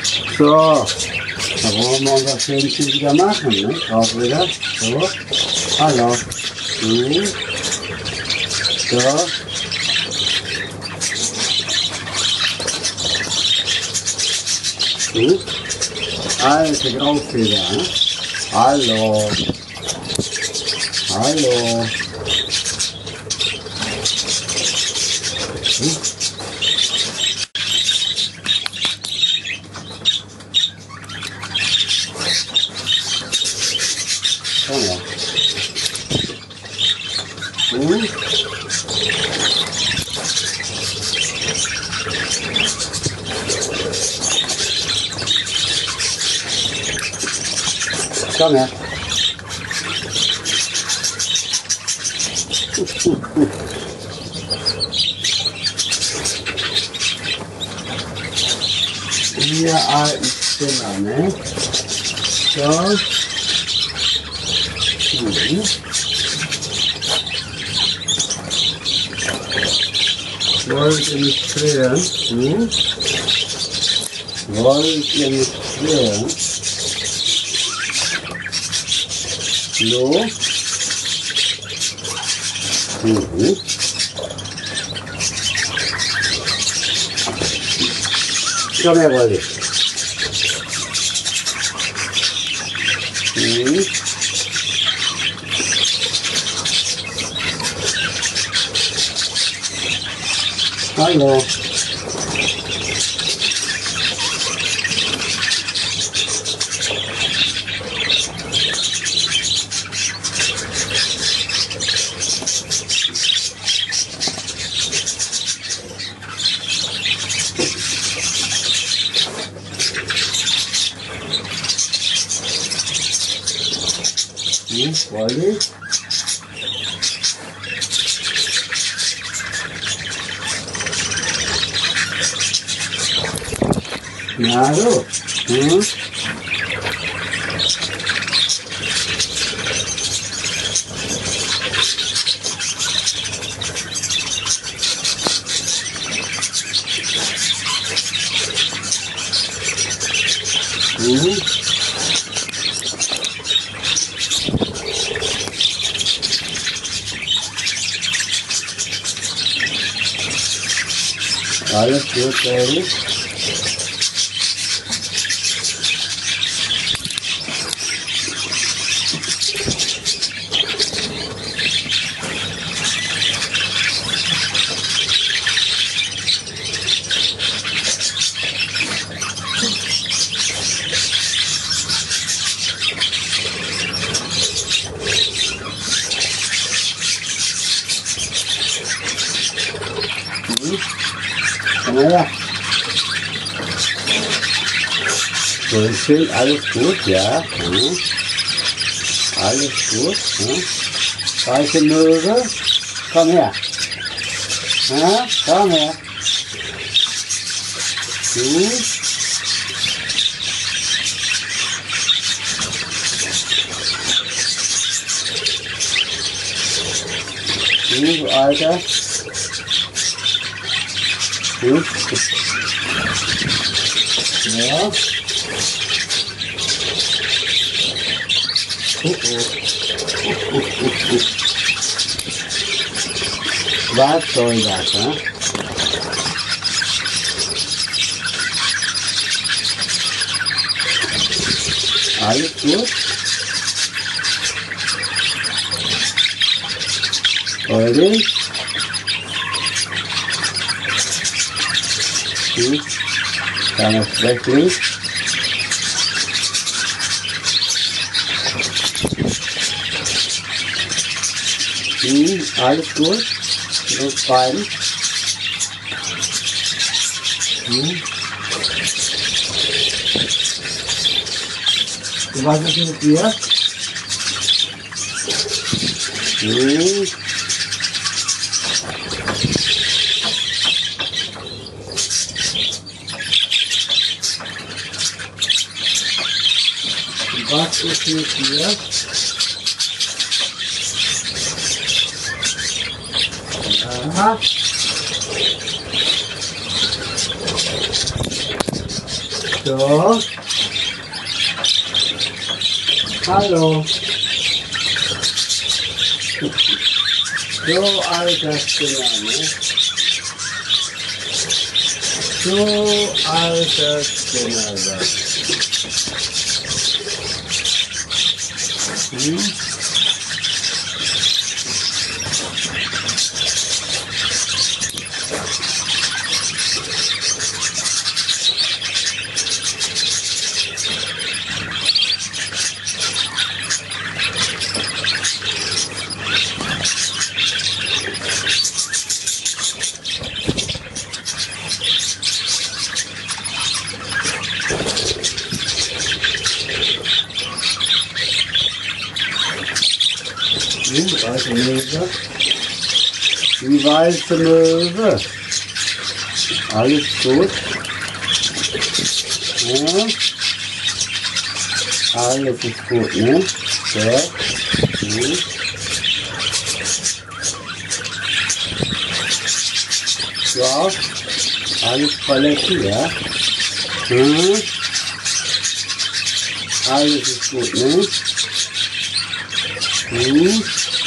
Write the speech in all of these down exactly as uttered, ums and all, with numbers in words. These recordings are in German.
So, da wollen wir unser Filmchen wieder machen, ne? Auch wieder. So. Hallo. Mhm. So. Mhm. Alte Graufeder, ne? Hallo. Hallo. Mhm. Komm her. Mhm. Komm her. Ihr alten Spinner, ne? So. Mhm. Wollt ihr mich quälen? Hm? Wollt ihr mich quälen? So. Mhm. Komm her, Wolli. Mhm. Hallo. Hm, Wolli? Na so. Hm? Mhm. Alles gut, Wolli? Mhm. Komm her. Schön, alles gut, ja. Mhm. Alles gut. Ja. Weiße Möwe, komm her. Ja, komm her. Du. Du, Alter. Gut. Ja. Oh, oh. Was soll das, ne? Alles gut? Wolli? Hm? Kleines Schwächling. Hm, alles gut? Mit uns beiden? Hm? Und was ist mit dir? Hm? Und was ist mit dir? Aha. So. Hallo. So alter Spinner, ne? So alter Spinner, das. Hm? Weiße Möwe. Die weiße Möwe. Alles gut. Ja. Alles ist gut, ne? So. Gut. Ja. Alles Paletten, ja. Hm. Alles ist gut, ne? Hm.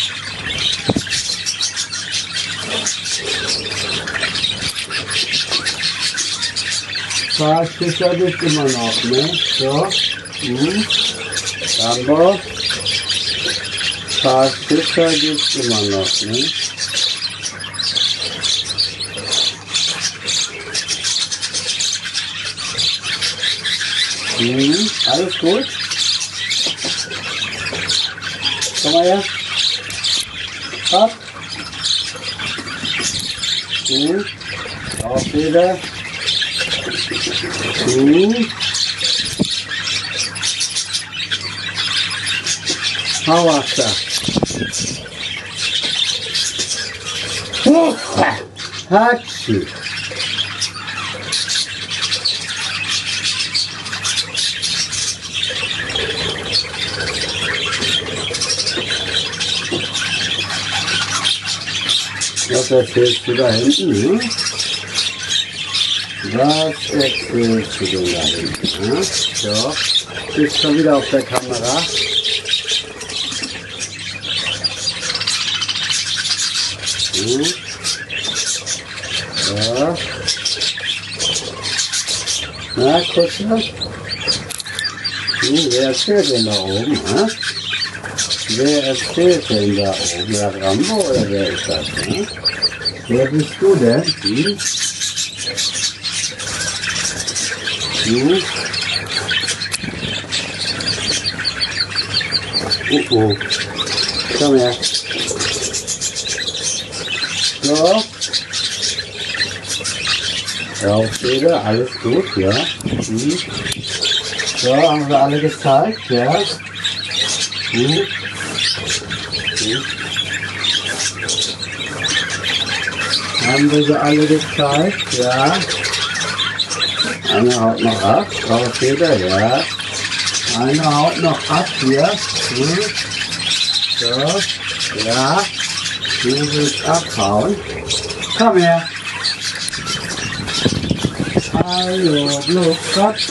Fahrsicher bist immer noch, ne? So. Hm. Rambo. Fahrsicher bist immer noch, ne? Hm. Alles gut? Komm mal her. Hopp. Hm. Auf wieder. Hm. Hau ab da. Hatschi. Was erzählst du da hinten, ne? Was erzählst du denn da hinten, ne? So, bist schon wieder auf der Kamera. Hm. So. Na, guck mal. Hm, wer erzählt denn da oben, ne? Wer erzählt denn da oben? Der Rambo oder wer ist das? Ne? Wer bist du denn? Hm? Hm? Oh oh. Komm her. So. Raus wieder, alles gut, ja. Hm? So, haben wir alle gezeigt, ja. Hm? Hm? Haben wir sie alle gezeigt, ja. Eine haut noch ab, raus wieder, ja. Eine haut noch ab hier. Hm? So, ja. Du willst abhauen. Komm her. Hallo, Blutkopf.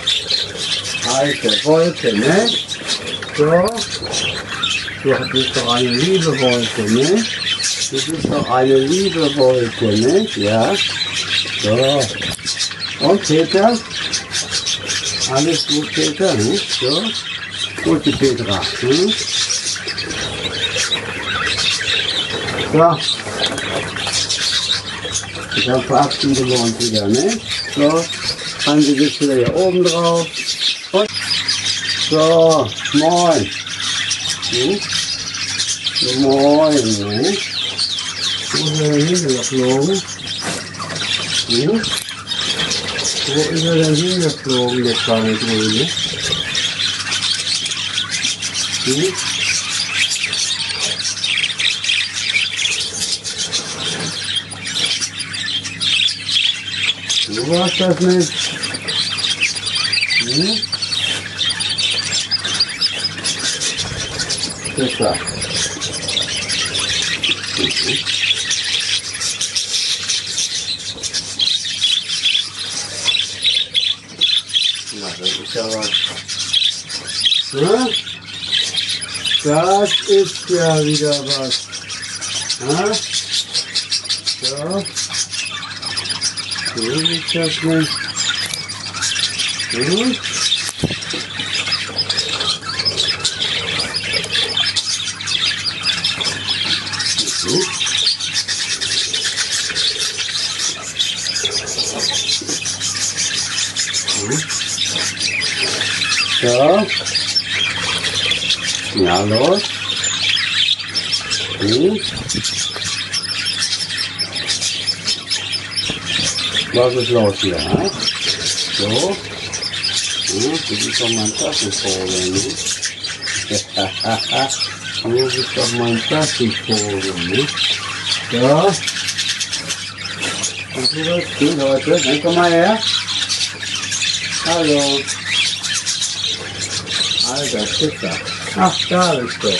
Alte Wolke, ne? So. Du bist doch eine liebe Wolke, ne? Du bist doch eine liebe Wolke, ne? Ja. So. Und Peter? Alles gut, Peter, ne? So. Gut, die Petra, ne? So. Und dann verabschieden wir uns wieder, ne? So. Hansi sitzt wieder hier oben drauf. Und so. Moin. Hm? Moin, ne? Wo ist er denn hingeflogen? Hm? Wo ist er denn hingeflogen, der kleine Grüne? Hm? Du warst das nicht? Hm? Das war. Na, das ist ja was. Ja? Das ist ja wieder was. Ja? So. So ist das nicht. Gut. So. So. Ja, los. Hm. Was ist los hier? Hein? So. Hm, das ist doch mein Taschenvogel, ne? Das ist doch mein Taschenvogel, ne? So. Und du bist du, Leute. Dann komm mal her. Hallo. Alter, Fischer. Ach, da bist du.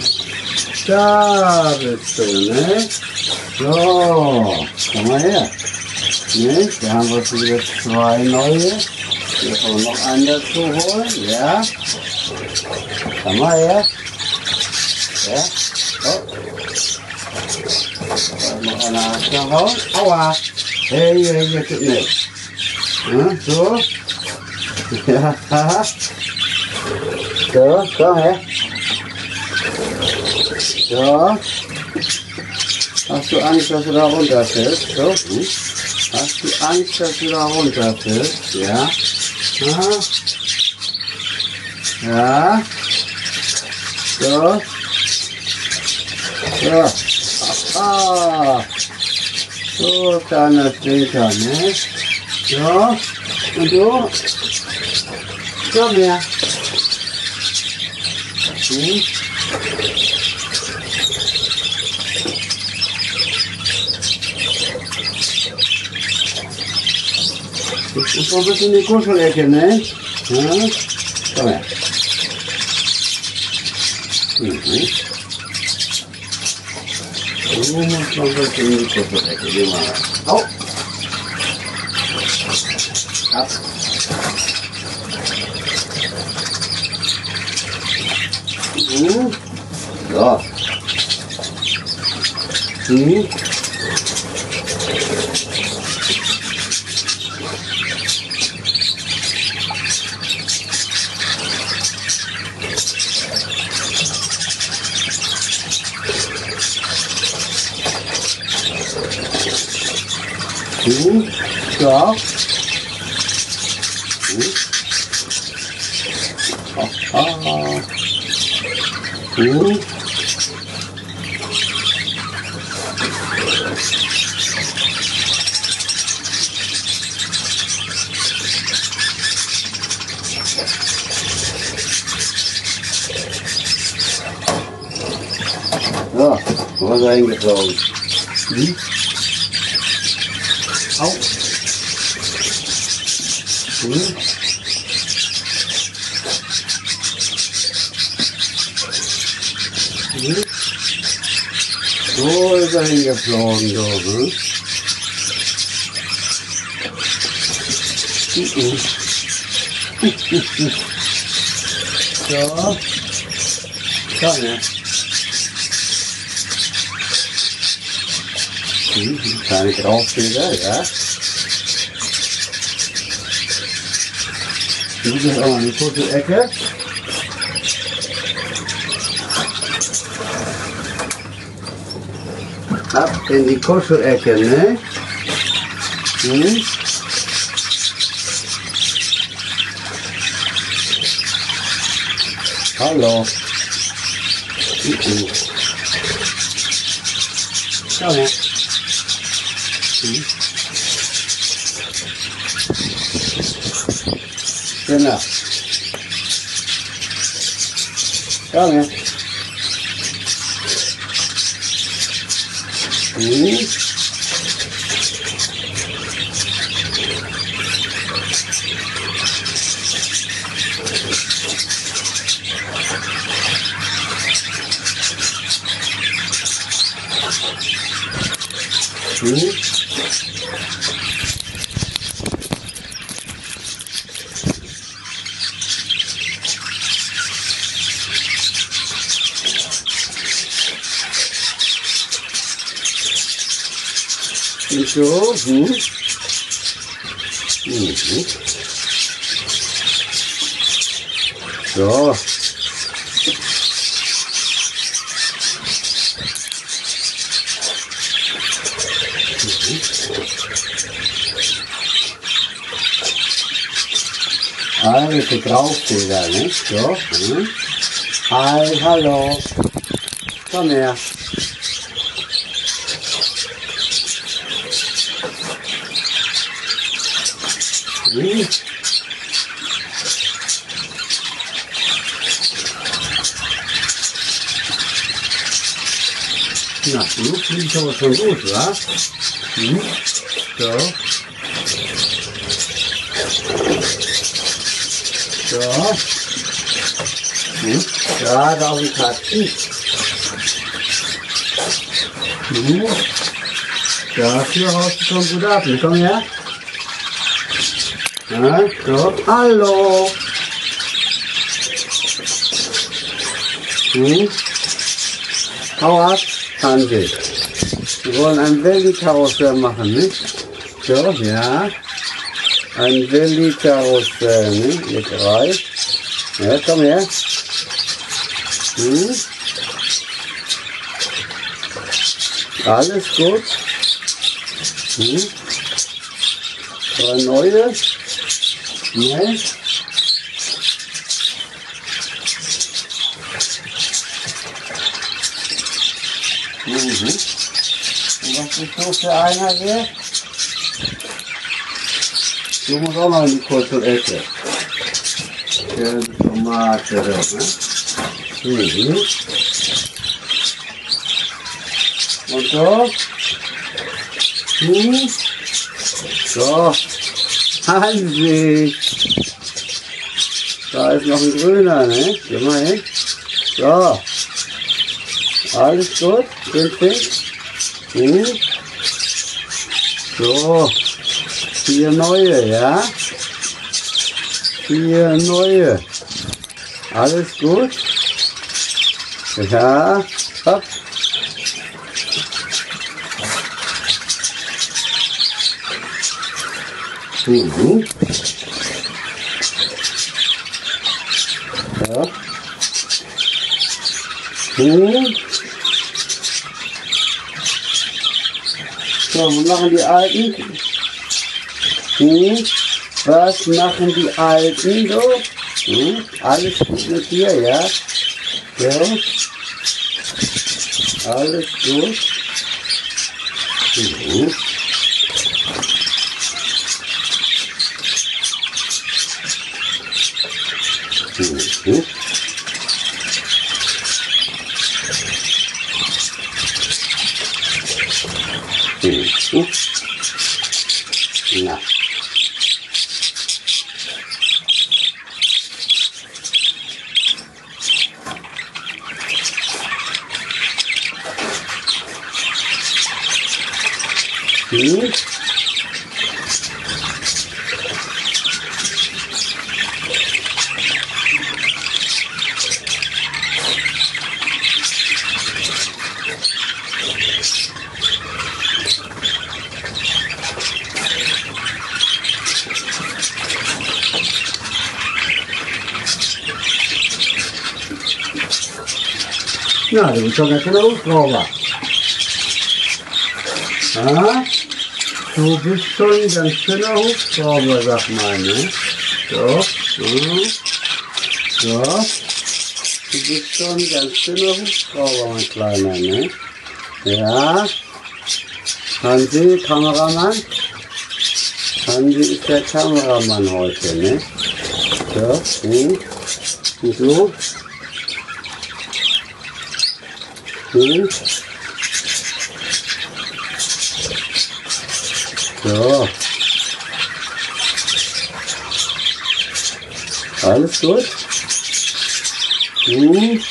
Da bist du, ne? So, komm mal her. Ne? Da haben wir schon wieder zwei neue. Hier können wir noch einen dazu holen, ja? Komm mal her. Ja? Oh. Da noch einer da raus. Aua. Hey, hey, hier geht nicht. Ja, so. Ja, haha. So, komm her. So. Hast du Angst, dass du da runterfällst? So. Hm. Hast du Angst, dass du da runterfällst? Ja. Ja. Ja. So. So. Ah. So, kleiner Stinker, ne? So. Und du? Komm her. Hm. Ich brauche ein bisschen die Kuschelecke, ne? Ja? Komm her. Mhm. Du musst noch ein bisschen in die Kuschelecke. Geh mal rein. Au! Ab. Mhm. So. Mhm. Mhm. So. Mhm. Aha. Mhm. So, wo ist er hingeflogen? Hm? Au. Hm? Hm? Wo ist er hingeflogen, so, hm? Mhm. So. So, ne? Mhm. Kleine Graufeder, ja. Du bist auch eine gute Ecke. Ab in die Kuschelecke, ne? Hm? Hallo. Mhm. Komm her. Mhm. Genau. Komm her. Mhm. Mhm. Und so. Hm. Mhm. So. Also Draufbilder, nicht? So. Hm. Hi, hallo. Komm her. Hm. Na, du fliegst aber schon gut, wa? Hm. So. So. Hm. Gerade auf dem Taxi. Hm. Dafür haust du schon gut ab. Komm her. Ja, so. Hallo. Hm. Hau ab. Hansi. Wir wollen ein Valley-Karussell machen, nicht? So, ja. Ein Valley-Karussell, ne? Ihr drei. Ja, komm her. Hm. Alles gut. Hm. Drei neue. Ne? Mhm. Und was ist so für einer hier? Du musst auch noch in die kurze Ecke. Schöne Tomate, ne? Mhm. Und so. Mhm. So. Hansi. Da ist noch ein grüner, ne? Geh mal hin. So. Alles gut? Günstig? Mhm. So. Vier neue, ja? Vier neue. Alles gut? Ja. Hopp. Mhm. Ja. Mhm. So, was machen die Alten? Hm? Was machen die Alten so? Hm? Alles gut mit dir, ja? Ja? Alles gut? Mhm. Mhm. Mhm. Na. Mhm. Na, du bist doch ganz schön Hubschrauber. Ah, du bist schon ein ganz schöner Hubschrauber, sag mal, ne? So, hm. So. Du bist schon ein ganz schöner Hubschrauber, mein Kleiner, ne? Ja. Hansi, Kameramann. Hansi ist der Kameramann heute, ne? So, hm. Und du? Hm. So. Alles gut? Hm.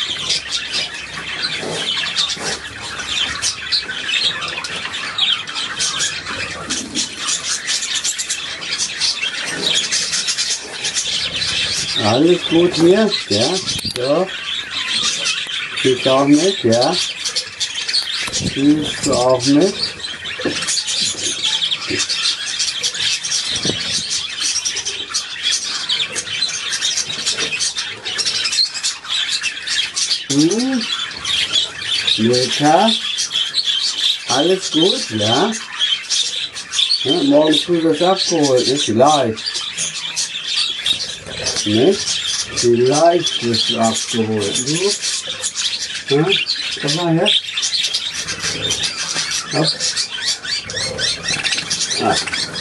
Alles gut hier? Ja? So. Spielst du auch mit? Ja? Spielst du auch mit? Hm. Milka. Alles gut, ja? Ja, morgen früh wird abgeholt, ne? Vielleicht. Ne? Vielleicht wird es abgeholt. Du? Ja? Komm mal her. Hopp. Ah.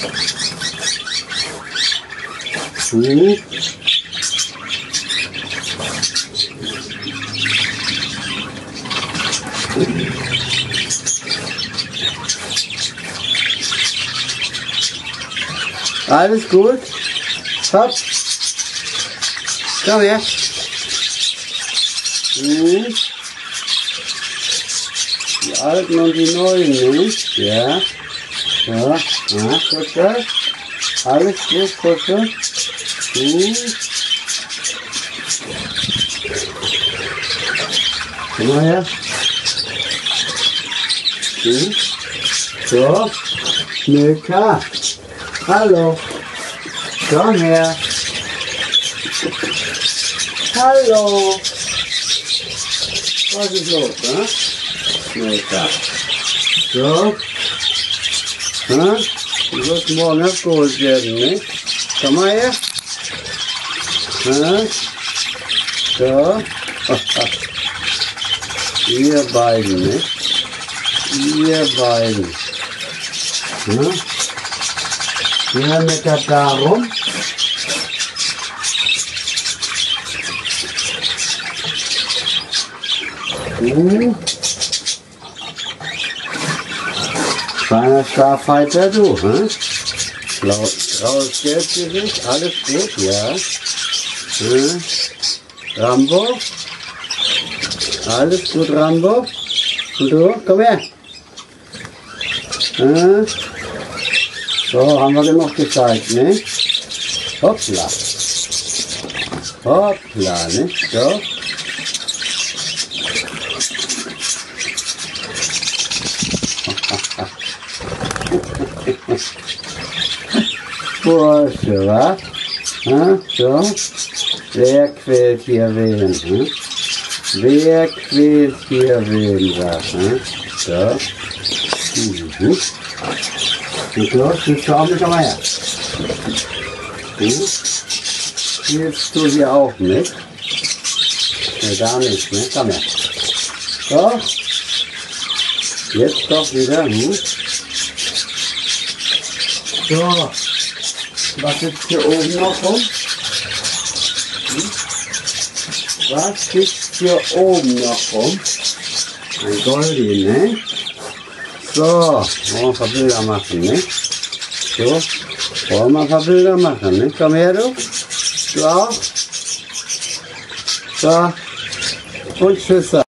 Hm. Alles gut? Hopp. Komm her. Hm. Die Alten und die Neuen, ne? Ja. Ja. Ah, Kutsche. Alles gut, Kutsche. Hm. Komm mal her. Hm. So. Milka. Hallo. Komm her. Hallo. Was ist los, ne? Milka. So. Na? Du wirst morgen abgeholt werden, ne? Komm mal her. Na? So. Ihr beiden, ne? Ihr beiden. Na? Wer meckert da rum? Hm. Kleiner Starfighter, du, hm? Graues Gelbgesicht, alles gut, ja. Hm. Rambo? Alles gut, Rambo? Und du, komm her. Hm. So, haben wir genug gezeigt, ne? Hoppla. Hoppla, ne? So. Bursche, wa? Hm? So. Wer quält hier wen? Hm? Wer quält hier wen, was? Hm? So. Mhm. Und so, spielst du auch mit dabei her? Hm? Spielst du hier auch mit? Ne, da nicht, ne? Komm her. So. Jetzt doch wieder, hm? So. Was sitzt hier oben noch rum? Hm? Was sitzt hier oben noch rum? Ein Goldi, ne? So, wollen wir ein paar Bilder machen, ne? So, wollen wir ein paar Bilder machen, ne? Komm her, du. Du auch. So, und tschüss.